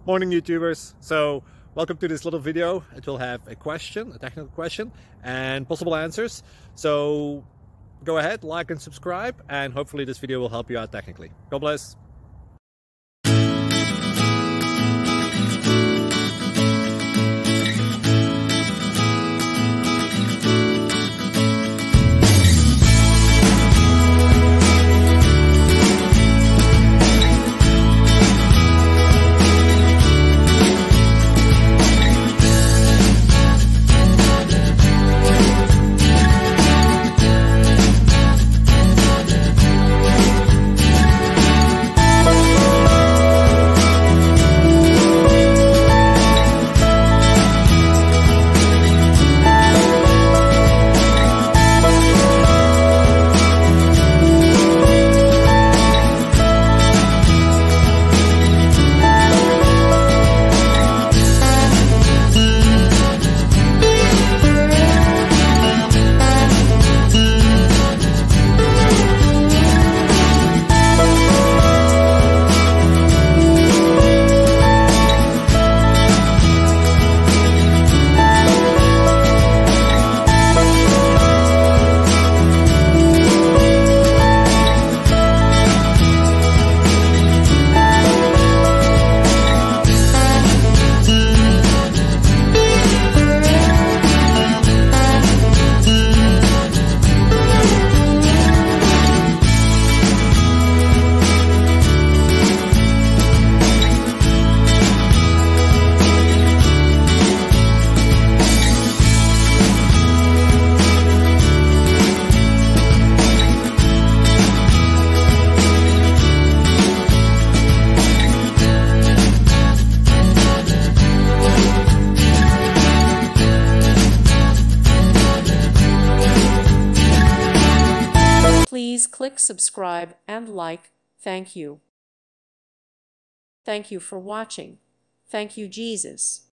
Morning YouTubers. So welcome to this little video. It will have a question, a technical question, and possible answers. So go ahead, like and subscribe, and hopefully this video will help you out technically. God bless. Please click subscribe and like. Thank you. Thank you for watching. Thank you, Jesus.